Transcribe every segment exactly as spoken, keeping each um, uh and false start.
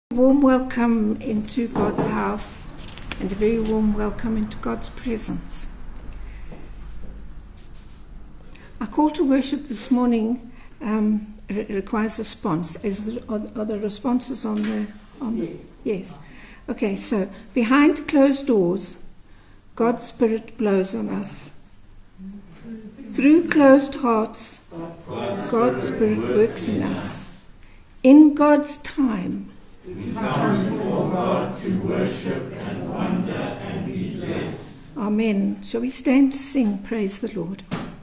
Warm welcome into God's house and a very warm welcome into God's presence. Our call to worship this morning um, re- requires a response. Is the, are, the, are the responses on the... On yes. The, yes. Okay, so behind closed doors, God's Spirit blows on us. Through closed hearts, God's Spirit works in us. In God's time, we come before God to worship and wonder and be blessed. Amen. Shall we stand to sing Praise the Lord?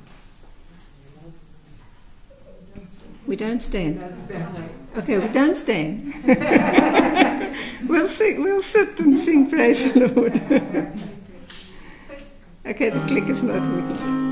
We don't stand. Okay, we don't stand. we'll sing, we'll sit and sing Praise the Lord. Okay, the click is not working.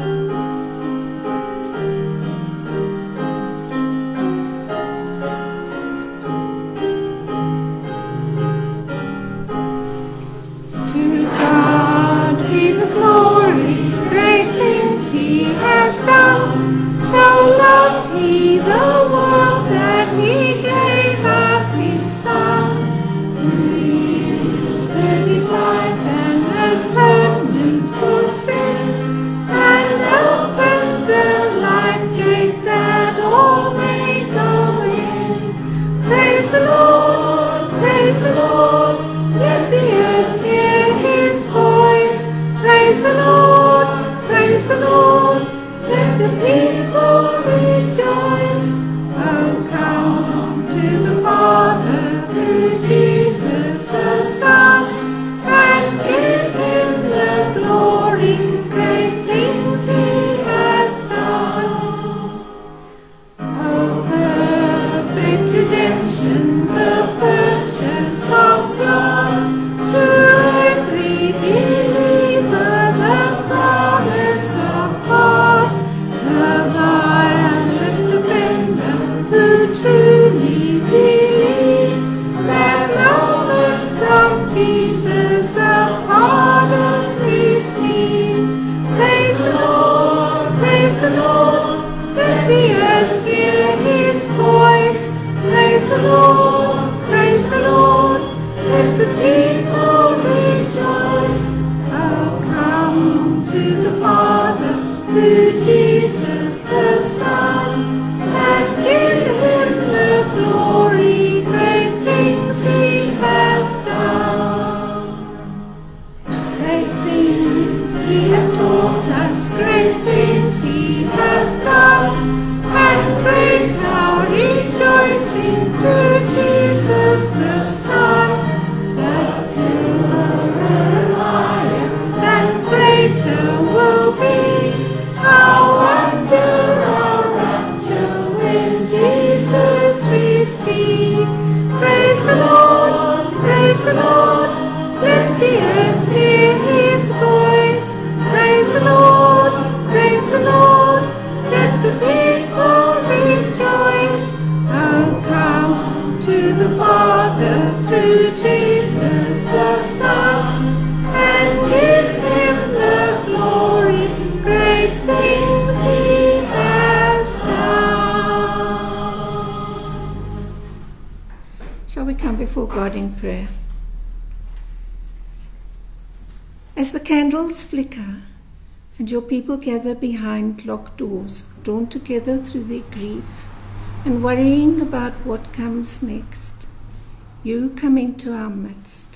Flicker, and your people gather behind locked doors, drawn together through their grief and worrying about what comes next. You come into our midst.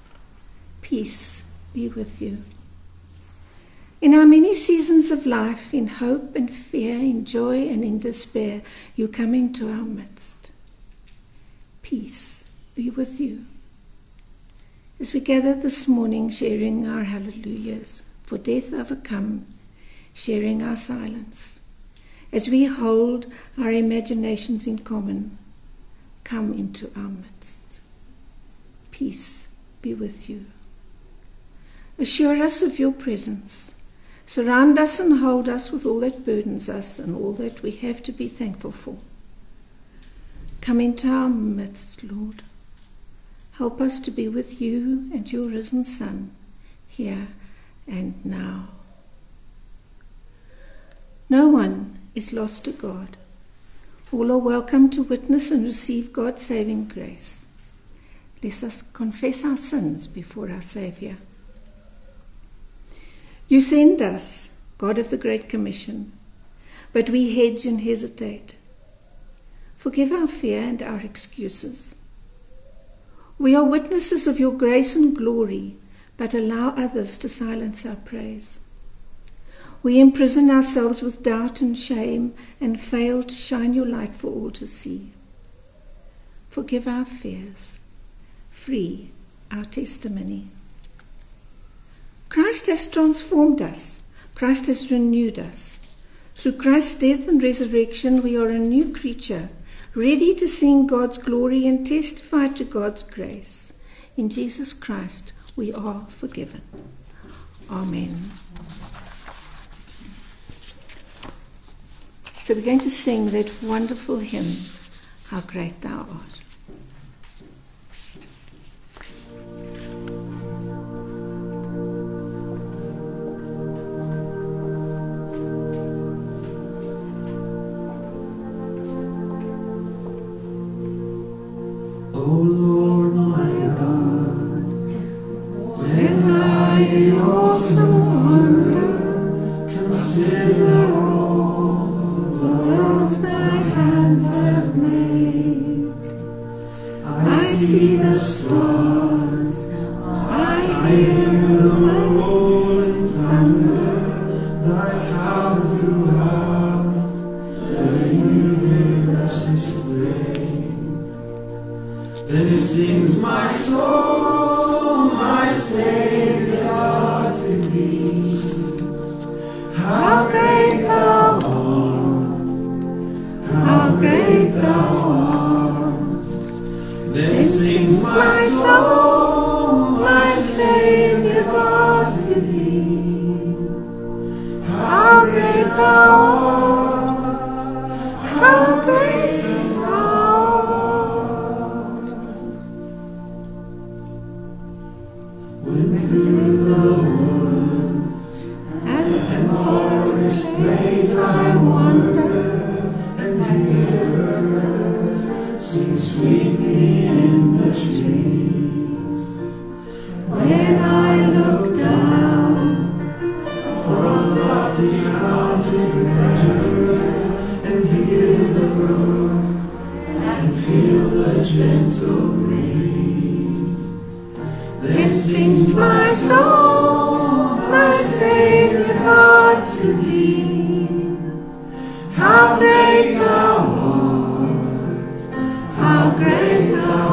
Peace be with you. In our many seasons of life, in hope and fear, in joy and in despair, you come into our midst. Peace be with you. As we gather this morning, sharing our hallelujahs, for death overcome, sharing our silence, as we hold our imaginations in common, come into our midst. Peace be with you. Assure us of your presence. Surround us and hold us with all that burdens us and all that we have to be thankful for. Come into our midst, Lord. Help us to be with you and your risen Son, here and now. No one is lost to God. All are welcome to witness and receive God's saving grace Let us confess our sins before our Saviour. You send us, God of the Great Commission, but we hedge and hesitate. Forgive our fear and our excuses. We are witnesses of your grace and glory, but allow others to silence our praise. We imprison ourselves with doubt and shame and fail to shine your light for all to see. Forgive our fears. Free our testimony. Christ has transformed us. Christ has renewed us. Through Christ's death and resurrection, we are a new creature, ready to sing God's glory and testify to God's grace. In Jesus Christ, we are forgiven. Amen. So we're going to sing that wonderful hymn, How Great Thou Art. O Lord my God, when I in awesome wonder consider all the worlds thy hands have made, I see the stars, I hear the rolling thunder, thy power throughout the universe displayed. Then sings my soul, my Savior God, to thee. How great thou art, how great thou art. Then sings my soul, my Savior God, to thee. How great thou art, how great thou art. When through the woods and, and forest glades I wander, and hear birds sing sweetly in the trees, when I look down from lofty mountain grandeur, and hear the brook and feel the gentle breeze, then sings my soul, my Savior God, to thee. How great thou art, how great thou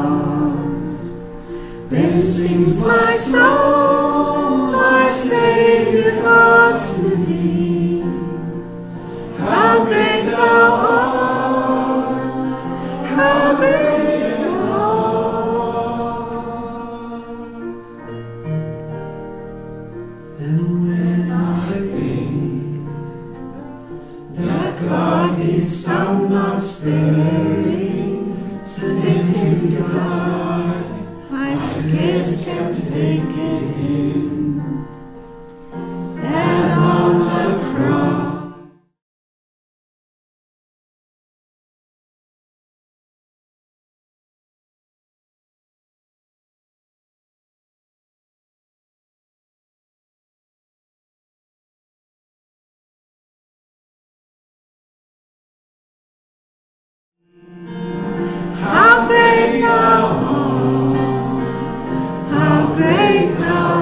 art. Then sings my soul, my Savior God, to thee. How great thou art, how great thou art. And when I think that God is some not sparing, sent him to die, I scarce can take it in, that on the cross how great thou art, how great thou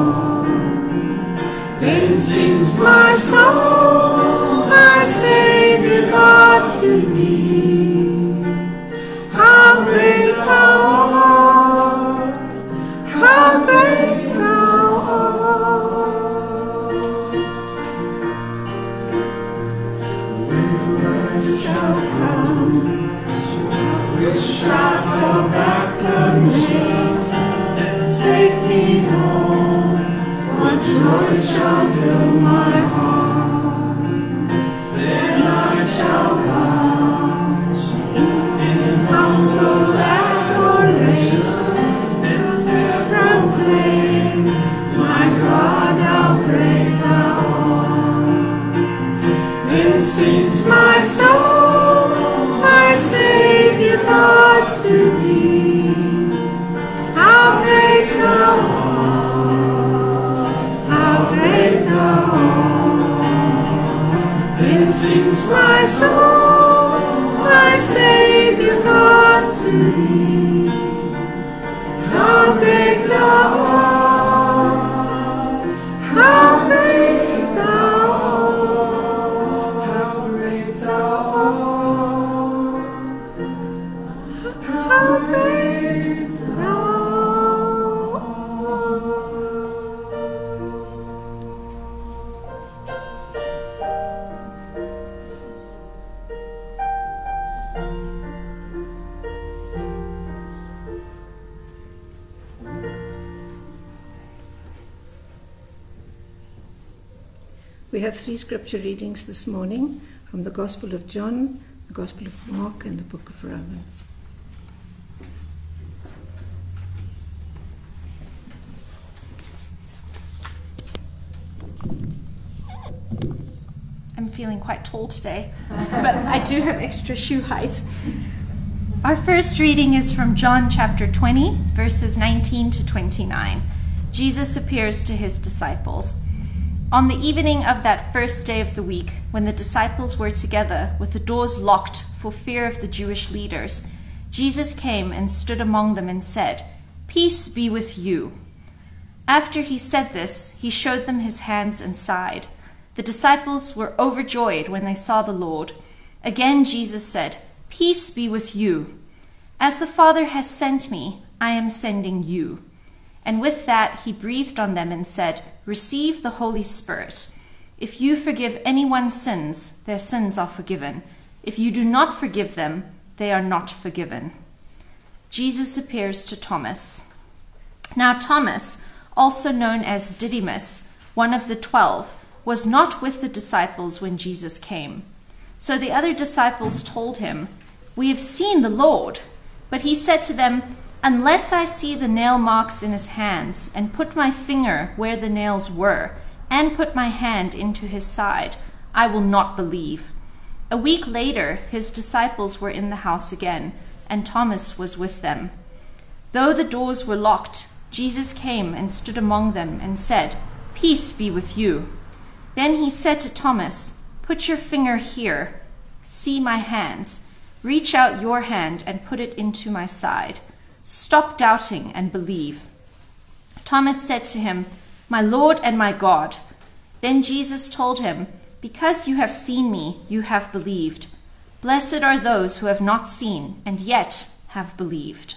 art. Then sings my soul, my Savior God, to thee. How great thou art, how great thou art. When Christ shall come with shout of acclamation, and take me home, for joy shall fill my heart. Then I shall rise in humble adoration, and there proclaim, my God, how great thou art. Then sings my soul, my Savior God, to thee. We have three scripture readings this morning from the Gospel of John, the Gospel of Mark, and the book of Romans. I'm feeling quite tall today, but I do have extra shoe height. Our first reading is from John chapter twenty, verses nineteen to twenty-nine. Jesus appears to his disciples. On the evening of that first day of the week, when the disciples were together with the doors locked for fear of the Jewish leaders, Jesus came and stood among them and said, "Peace be with you." After he said this, he showed them his hands and side. The disciples were overjoyed when they saw the Lord. Again Jesus said, "Peace be with you. As the Father has sent me, I am sending you." And with that he breathed on them and said, "Receive the Holy Spirit. If you forgive anyone's sins, their sins are forgiven. If you do not forgive them, they are not forgiven." Jesus appears to Thomas. Now Thomas, also known as Didymus, one of the twelve, was not with the disciples when Jesus came. So the other disciples told him, "We have seen the Lord." But he said to them, "Unless I see the nail marks in his hands, and put my finger where the nails were, and put my hand into his side, I will not believe." A week later, his disciples were in the house again, and Thomas was with them. Though the doors were locked, Jesus came and stood among them and said, "Peace be with you." Then he said to Thomas, "Put your finger here. See my hands. Reach out your hand and put it into my side. Stop doubting and believe." Thomas said to him, "My Lord and my God." Then Jesus told him, "Because you have seen me, you have believed. Blessed are those who have not seen and yet have believed."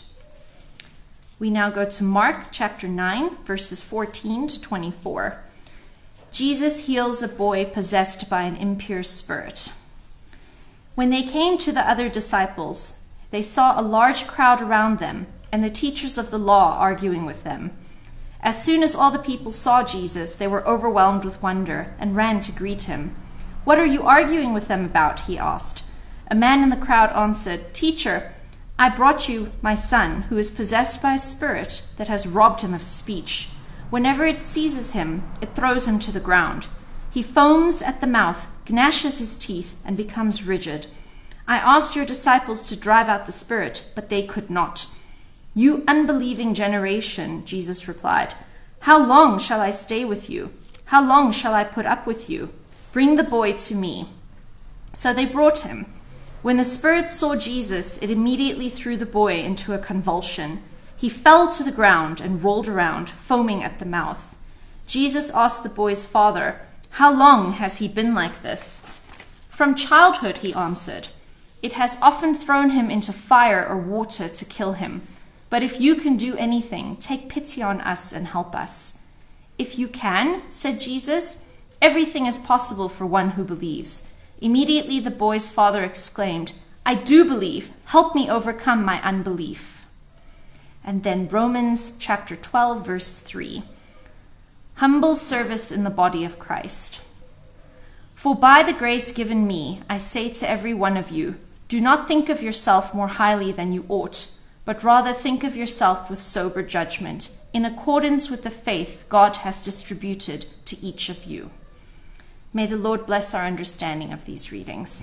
We now go to Mark chapter nine, verses fourteen to twenty-four. Jesus heals a boy possessed by an impure spirit. When they came to the other disciples, they saw a large crowd around them and the teachers of the law arguing with them. As soon as all the people saw Jesus, they were overwhelmed with wonder and ran to greet him. "What are you arguing with them about?" he asked. A man in the crowd answered, "Teacher, I brought you my son, who is possessed by a spirit that has robbed him of speech. Whenever it seizes him, it throws him to the ground. He foams at the mouth, gnashes his teeth, and becomes rigid. I asked your disciples to drive out the spirit, but they could not." "You unbelieving generation," Jesus replied, "how long shall I stay with you? How long shall I put up with you? Bring the boy to me." So they brought him. When the spirit saw Jesus, it immediately threw the boy into a convulsion. He fell to the ground and rolled around, foaming at the mouth. Jesus asked the boy's father, "How long has he been like this?" "From childhood," he answered. "It has often thrown him into fire or water to kill him. But if you can do anything, take pity on us and help us." "If you can," said Jesus, "everything is possible for one who believes." Immediately the boy's father exclaimed, "I do believe. Help me overcome my unbelief." And then Romans chapter twelve, verse three. Humble service in the body of Christ. "For by the grace given me, I say to every one of you, do not think of yourself more highly than you ought, but rather think of yourself with sober judgment, in accordance with the faith God has distributed to each of you." May the Lord bless our understanding of these readings.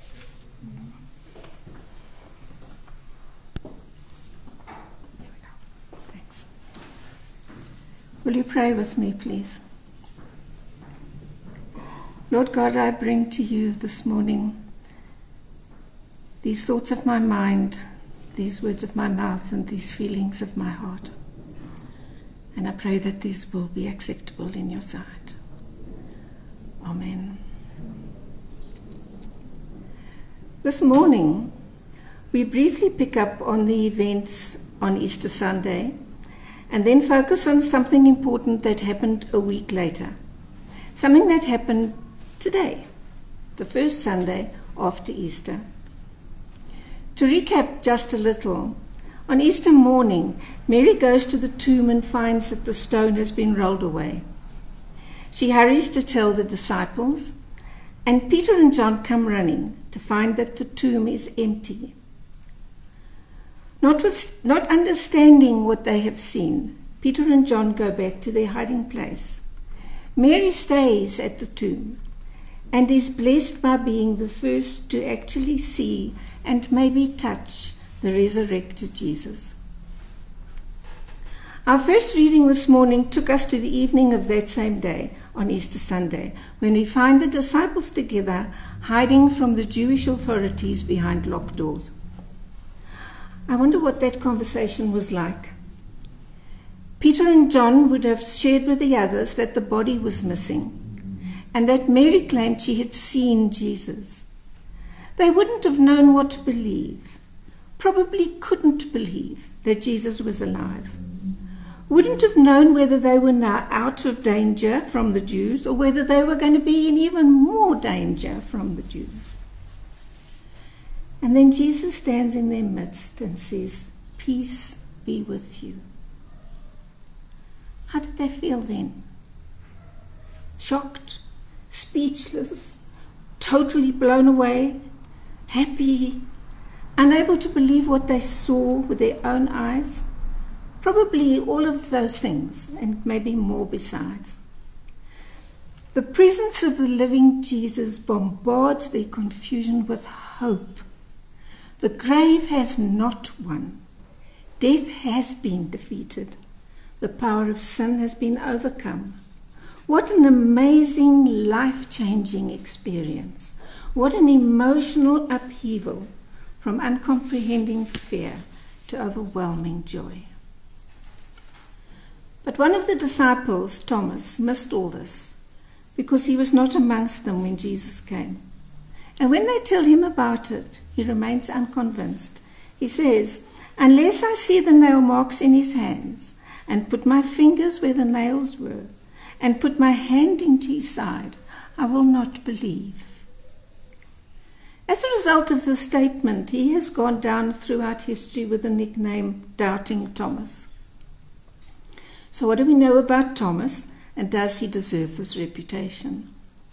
Thanks. Will you pray with me, please? Lord God, I bring to you this morning these thoughts of my mind, these words of my mouth, and these feelings of my heart. And I pray that these will be acceptable in your sight. Amen. This morning, we briefly pick up on the events on Easter Sunday and then focus on something important that happened a week later. Something that happened today, the first Sunday after Easter. To recap just a little, on Easter morning, Mary goes to the tomb and finds that the stone has been rolled away. She hurries to tell the disciples, and Peter and John come running to find that the tomb is empty. Not, with, not understanding what they have seen, Peter and John go back to their hiding place. Mary stays at the tomb and is blessed by being the first to actually see and maybe touch the resurrected Jesus. Our first reading this morning took us to the evening of that same day, on Easter Sunday, when we find the disciples together, hiding from the Jewish authorities behind locked doors. I wonder what that conversation was like. Peter and John would have shared with the others that the body was missing, and that Mary claimed she had seen Jesus. They wouldn't have known what to believe, probably couldn't believe that Jesus was alive. Wouldn't have known whether they were now out of danger from the Jews or whether they were going to be in even more danger from the Jews. And then Jesus stands in their midst and says, "Peace be with you." How did they feel then? Shocked, speechless, totally blown away, happy, unable to believe what they saw with their own eyes? Probably all of those things, and maybe more besides. The presence of the living Jesus bombards their confusion with hope. The grave has not won. Death has been defeated. The power of sin has been overcome. What an amazing, life-changing experience. What an emotional upheaval from uncomprehending fear to overwhelming joy. But one of the disciples, Thomas, missed all this because he was not amongst them when Jesus came. And when they tell him about it, he remains unconvinced. He says, "Unless I see the nail marks in his hands, and put my fingers where the nails were, and put my hand into his side, I will not believe." As a result of this statement, he has gone down throughout history with the nickname Doubting Thomas. So what do we know about Thomas, and does he deserve this reputation?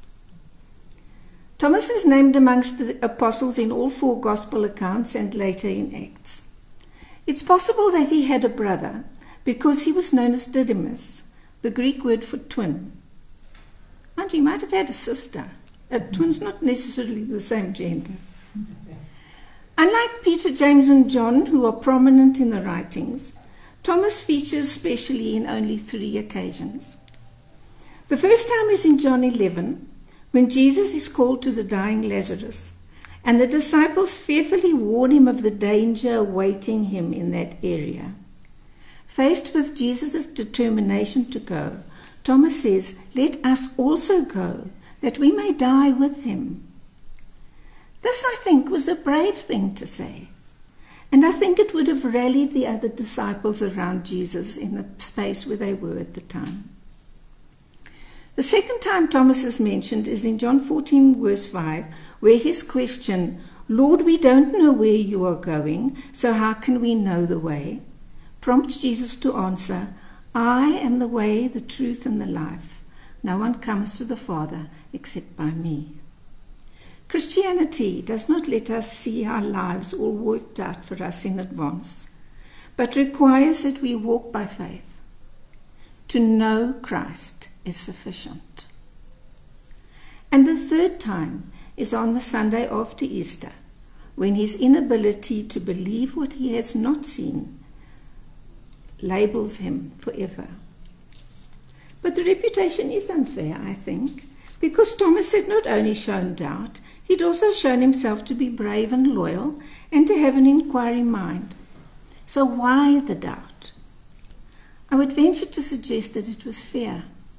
Thomas is named amongst the apostles in all four gospel accounts and later in Acts. It's possible that he had a brother because he was known as Didymus, the Greek word for twin. And he might have had a sister. A twin's not necessarily the same gender. Unlike Peter, James, and John, who are prominent in the writings, Thomas features specially in only three occasions. The first time is in John eleven, when Jesus is called to the dying Lazarus, and the disciples fearfully warn him of the danger awaiting him in that area. Faced with Jesus' determination to go, Thomas says, "Let us also go, that we may die with him." This, I think, was a brave thing to say. And I think it would have rallied the other disciples around Jesus in the space where they were at the time. The second time Thomas is mentioned is in John fourteen, verse five, where his question, "Lord, we don't know where you are going, so how can we know the way?" prompts Jesus to answer, "I am the way, the truth, and the life. No one comes to the Father except by me." Christianity does not let us see our lives all worked out for us in advance, but requires that we walk by faith. To know Christ is sufficient. And the third time is on the Sunday after Easter, when his inability to believe what he has not seen labels him forever. But the reputation is unfair, I think, because Thomas had not only shown doubt, he'd also shown himself to be brave and loyal and to have an inquiring mind. So why the doubt? I would venture to suggest that it was fear.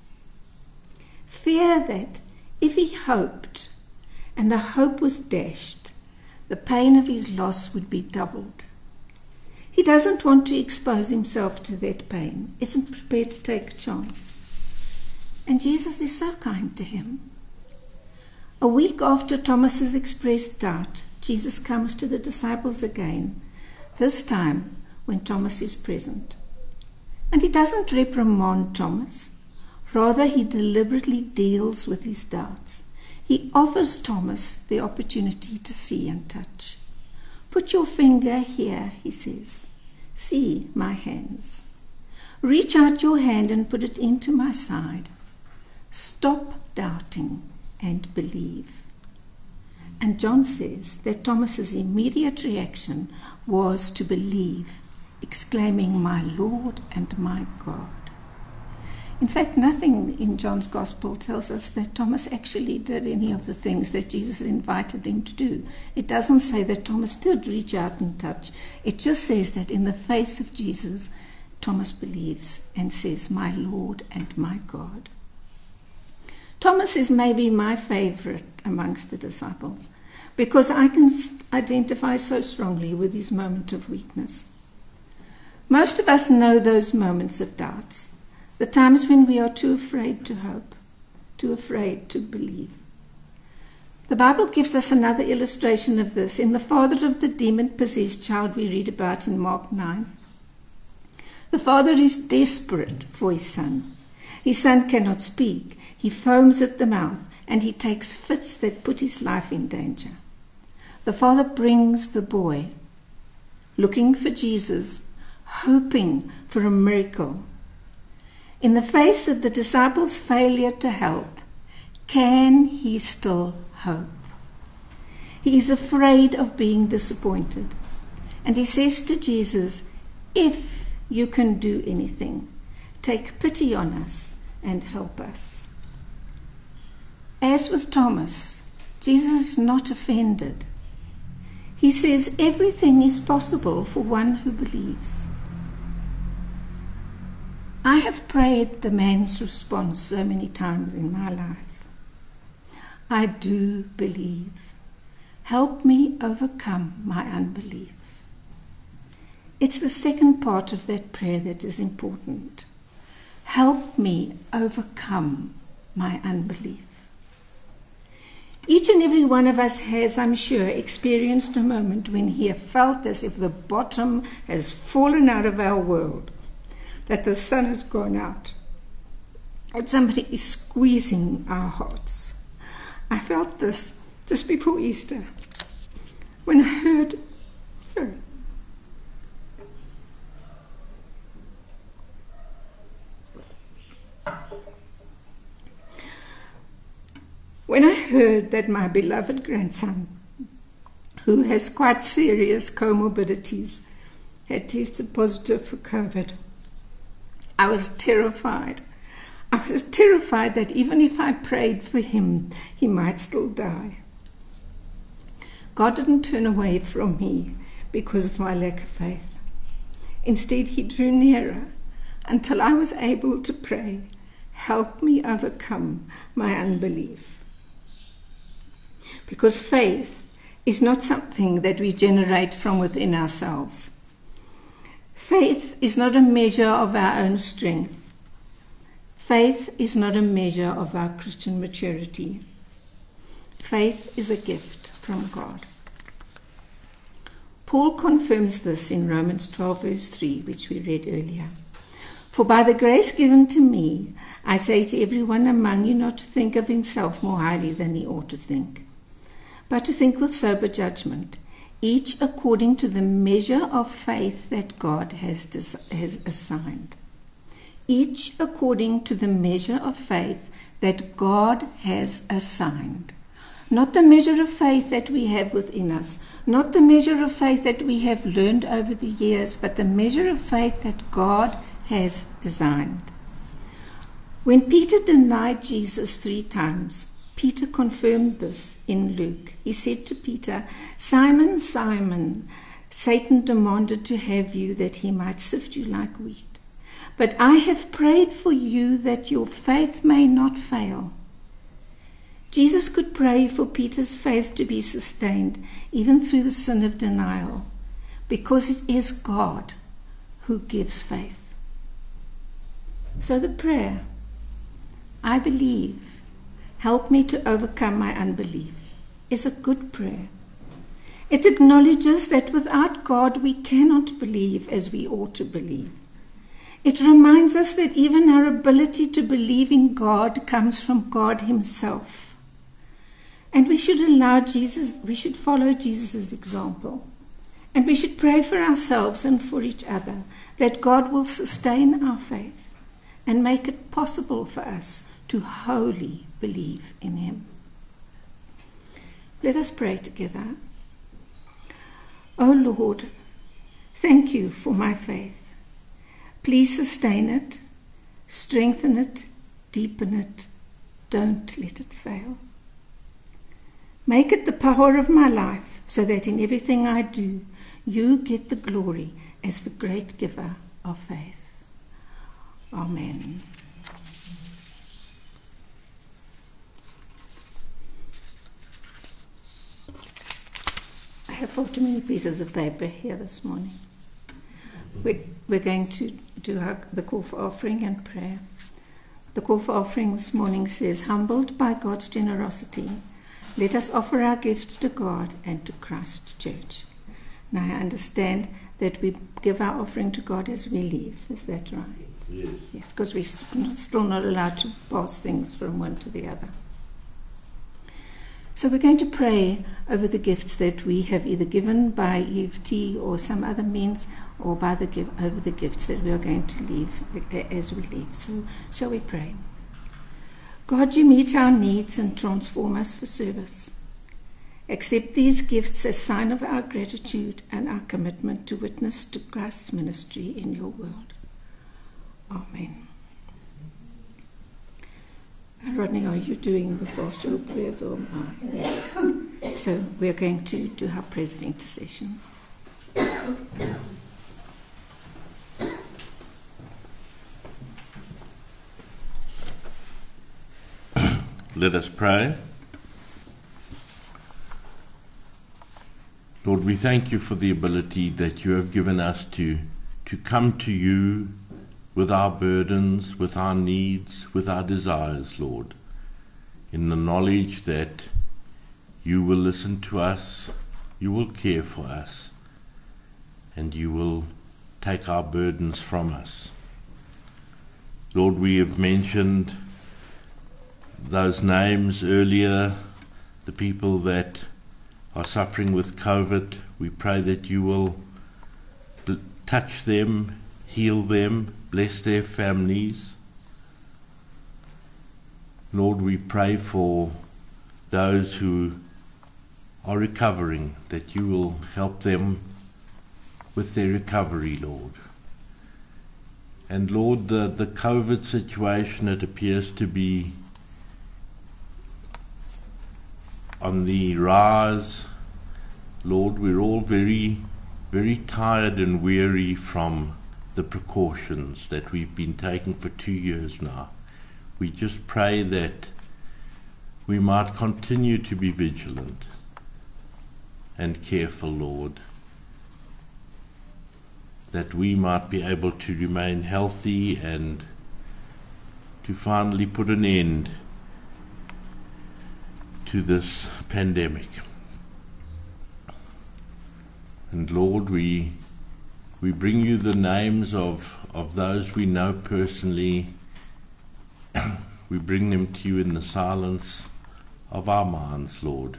Fear that if he hoped and the hope was dashed, the pain of his loss would be doubled. He doesn't want to expose himself to that pain, isn't prepared to take a chance. And Jesus is so kind to him. A week after Thomas's expressed doubt, Jesus comes to the disciples again, this time when Thomas is present. And he doesn't reprimand Thomas. Rather, he deliberately deals with his doubts. He offers Thomas the opportunity to see and touch. Put your finger here, he says. See my hands. Reach out your hand and put it into my side. Stop doubting and believe. And John says that Thomas's immediate reaction was to believe, exclaiming, "My Lord and my God." In fact, nothing in John's Gospel tells us that Thomas actually did any of the things that Jesus invited him to do. It doesn't say that Thomas did reach out and touch. It just says that in the face of Jesus, Thomas believes and says, "My Lord and my God." Thomas is maybe my favorite amongst the disciples because I can identify so strongly with his moment of weakness. Most of us know those moments of doubts. The times when we are too afraid to hope, too afraid to believe. The Bible gives us another illustration of this in the father of the demon-possessed child we read about in Mark nine. The father is desperate for his son. His son cannot speak. He foams at the mouth, and he takes fits that put his life in danger. The father brings the boy, looking for Jesus, hoping for a miracle. In the face of the disciples' failure to help, can he still hope? He is afraid of being disappointed. And he says to Jesus, "If you can do anything, take pity on us and help us." As with Thomas, Jesus is not offended. He says everything is possible for one who believes. I have prayed the man's response so many times in my life. I do believe. Help me overcome my unbelief. It's the second part of that prayer that is important. Help me overcome my unbelief. Each and every one of us has, I'm sure, experienced a moment when he has felt as if the bottom has fallen out of our world, that the sun has gone out, that somebody is squeezing our hearts. I felt this just before Easter when I heard, sorry, when I heard that my beloved grandson, who has quite serious comorbidities, had tested positive for COVID. I was terrified. I was terrified that even if I prayed for him, he might still die. God didn't turn away from me because of my lack of faith. Instead, he drew nearer until I was able to pray, "Help me overcome my unbelief." Because faith is not something that we generate from within ourselves. Faith is not a measure of our own strength. Faith is not a measure of our Christian maturity. Faith is a gift from God. Paul confirms this in Romans twelve verse three, which we read earlier. "For by the grace given to me, I say to everyone among you not to think of himself more highly than he ought to think, but to think with sober judgment, each according to the measure of faith that God has, des- has assigned. Each according to the measure of faith that God has assigned. Not the measure of faith that we have within us, not the measure of faith that we have learned over the years, but the measure of faith that God has designed." When Peter denied Jesus three times, Peter confirmed this in Luke. He said to Peter, "Simon, Simon, Satan demanded to have you that he might sift you like wheat. But I have prayed for you that your faith may not fail." Jesus could pray for Peter's faith to be sustained even through the sin of denial, because it is God who gives faith. So the prayer, "I believe, help me to overcome my unbelief," is a good prayer. It acknowledges that without God we cannot believe as we ought to believe. It reminds us that even our ability to believe in God comes from God himself. And we should allow Jesus, we should follow Jesus' example. And we should pray for ourselves and for each other that God will sustain our faith and make it possible for us to wholly believe in him. Let us pray together. O Lord, thank you for my faith. Please sustain it, strengthen it, deepen it. Don't let it fail. Make it the power of my life so that in everything I do, you get the glory as the great giver of faith. Amen. I have far too many pieces of paper here this morning. We're, we're going to do our, the call for offering and prayer. The call for offering this morning says, humbled by God's generosity, let us offer our gifts to God and to Christ Church. Now I understand that we give our offering to God as we leave. Is that right? Yes. Yes, because we're still not allowed to pass things from one to the other. So we're going to pray over the gifts that we have either given by E F T or some other means, or by the give, over the gifts that we are going to leave as we leave. So shall we pray? God, you meet our needs and transform us for service. Accept these gifts as sign of our gratitude and our commitment to witness to Christ's ministry in your world. Amen. Rodney, are you doing the partial prayers or am I? Yes. So we're going to do our prayers of intercession. Let us pray. Lord, we thank you for the ability that you have given us to, to come to you with our burdens, with our needs, with our desires, Lord, in the knowledge that you will listen to us, you will care for us, and you will take our burdens from us. Lord, we have mentioned those names earlier, the people that are suffering with COVID. We pray that you will b- touch them, heal them, bless their families. Lord, we pray for those who are recovering, that you will help them with their recovery, Lord. And Lord, the, the COVID situation, it appears to be on the rise. Lord, we're all very, very tired and weary from the precautions that we've been taking for two years now. We just pray that we might continue to be vigilant and careful, Lord, that we might be able to remain healthy and to finally put an end to this pandemic. And Lord, we we bring you the names of, of those we know personally. We bring them to you in the silence of our minds, Lord.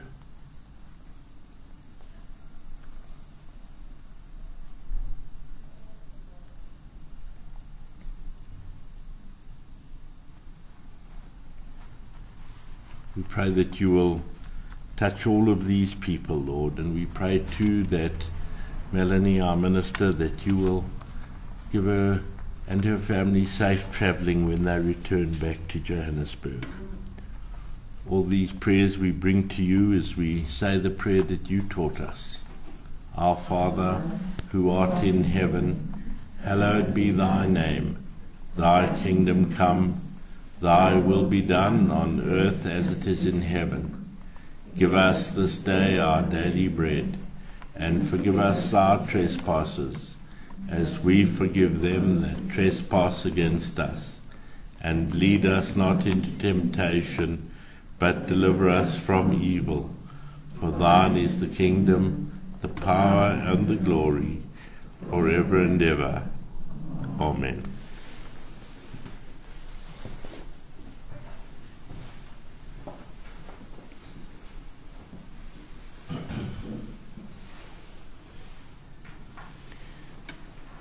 We pray that you will touch all of these people, Lord, and we pray too that Melanie, our minister, that you will give her and her family safe travelling when they return back to Johannesburg. All these prayers we bring to you as we say the prayer that you taught us. Our Father, who art in heaven, hallowed be thy name. Thy kingdom come, thy will be done on earth as it is in heaven. Give us this day our daily bread, and forgive us our trespasses, as we forgive them that trespass against us. And lead us not into temptation, but deliver us from evil. For thine is the kingdom, the power, and the glory, forever and ever. Amen.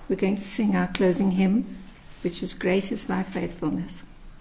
we're going to sing our closing hymn, which is Great is Thy Faithfulness.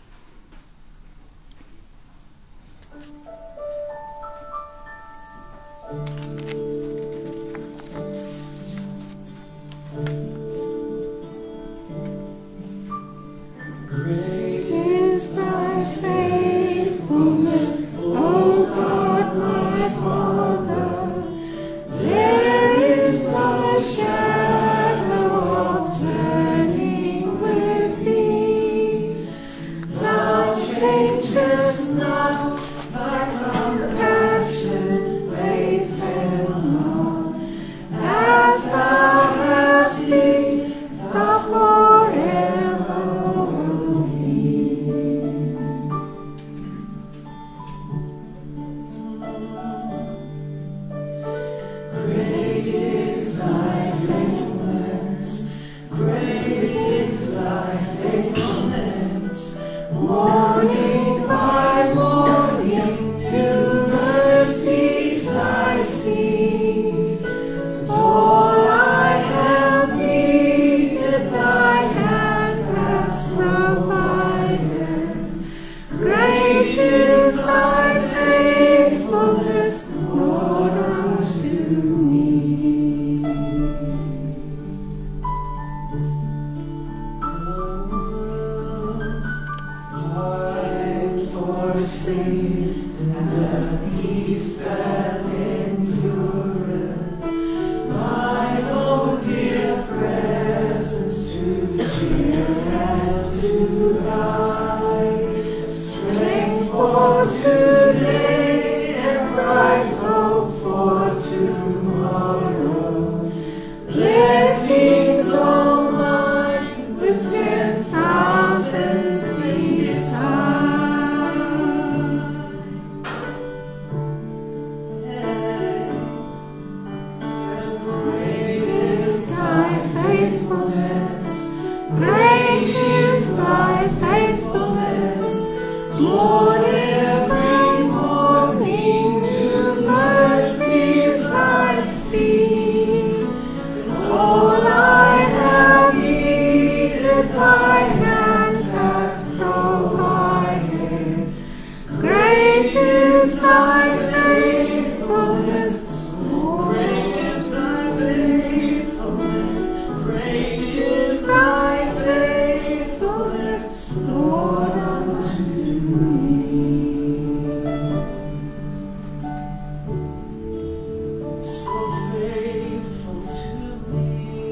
Great is Thy faithfulness, O God my Father. There is no shadow of turning with Thee. Thou changest not, Thy compassion they fail not. As Thou hast been, Thou forever will be. Great is Thy faithfulness, great is Thy faithfulness. Morning by morning, new mercies I see. And all I have needed, Thy hand has provided. Great is Thy faithfulness, Lord, unto me. Fight for sin and the peace that endureth. Thine own dear presence to cheer and to guide. Strength for today and bright hope for tomorrow. Blessings all mine with ten thousand Great is Thy faithfulness, great is Thy faithfulness. Lord, every morning new mercies I see. And all I have needed, Thy hand has provided. Great is Thy faithfulness, great is Thy faithfulness, great is Thy faithfulness, Lord, unto me. So faithful to me.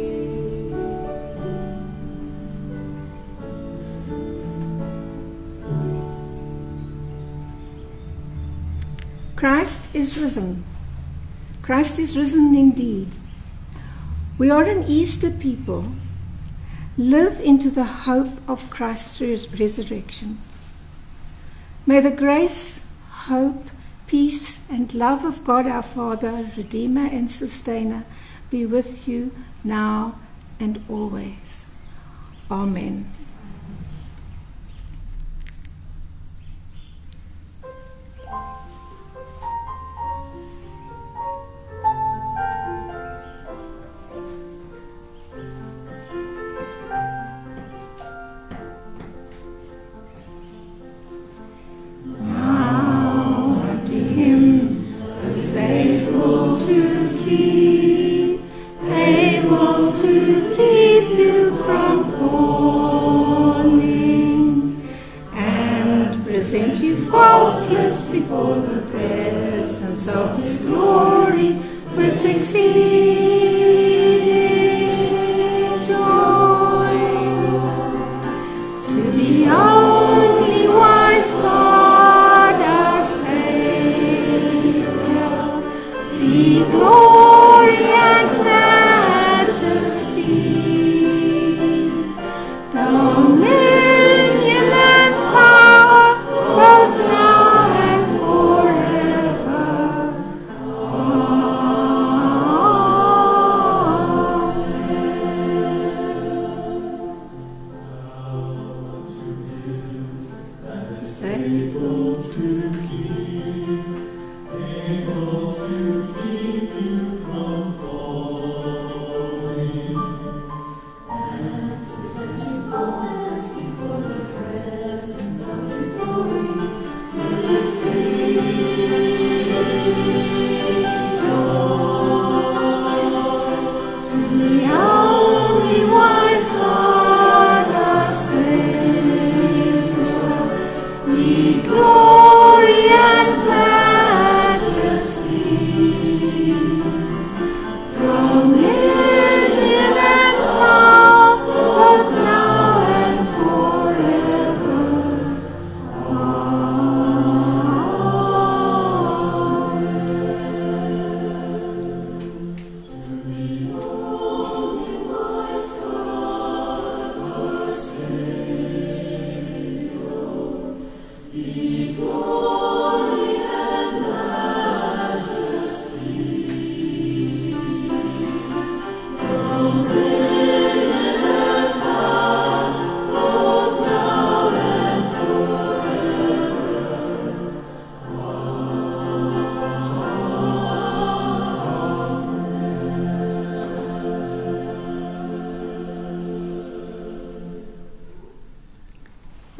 Christ is risen. Christ is risen indeed. We are an Easter people. Live into the hope of Christ's resurrection. May the grace, hope, peace, and love of God our Father, Redeemer and Sustainer be with you now and always. Amen. Faultless before the presence of His glory with exceeding joy. To the only wise God our Savior be glory and majesty, dominion and power, both now and forever. Amen. Able to keep, able to keep you from falling,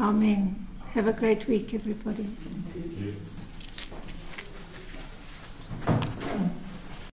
Amen. Have a great week, everybody. Thank you.